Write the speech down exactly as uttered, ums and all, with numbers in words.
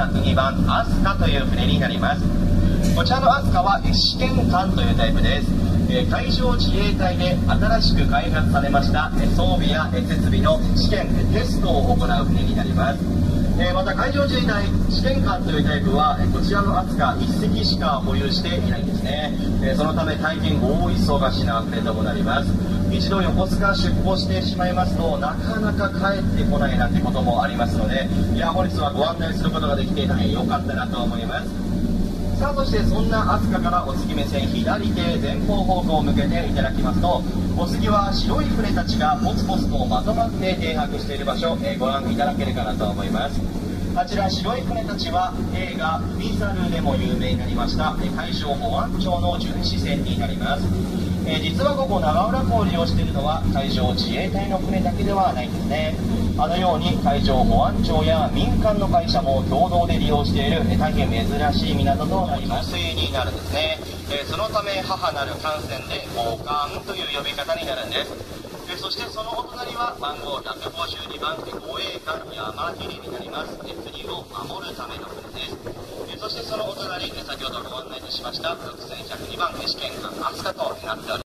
ひゃくにばんアスカという船になります。こちらのアスカは試験艦というタイプです。海上自衛隊で新しく開発されました装備や設備の試験テストを行う船になります。また海上自衛隊試験艦というタイプはこちらのアスカいっせきしか保有していないんですね。そのため大変大忙しな船ともなります。一度横須賀出港してしまいますとなかなか帰ってこないなんてこともありますので、いや本日はご案内することができて大変良かったなと思います。さあそしてそんな飛鳥からお次目線左手前方方向を向けていただきますと、お次は白い船たちがポツポツとまとまって停泊している場所、えー、ご覧いただけるかなと思います。あちら白い船たちは映画「ビザル」でも有名になりました海上保安庁の巡視船になります。えー、実はここ長浦港を利用しているのは海上自衛隊の船だけではないんですね。あのように海上保安庁や民間の会社も共同で利用している大変珍しい港となります。水になるんですね。えー、そのため母なる艦船で母艦という呼び方になるんです。えー、そしてそのお隣は番号ひゃくごじゅうにばん護衛艦山切になります。えー、国を守るための船です。えー、そしてそのお隣、先ほどご案内いたしましたろくせんひゃくにばん試験艦飛鳥となっております。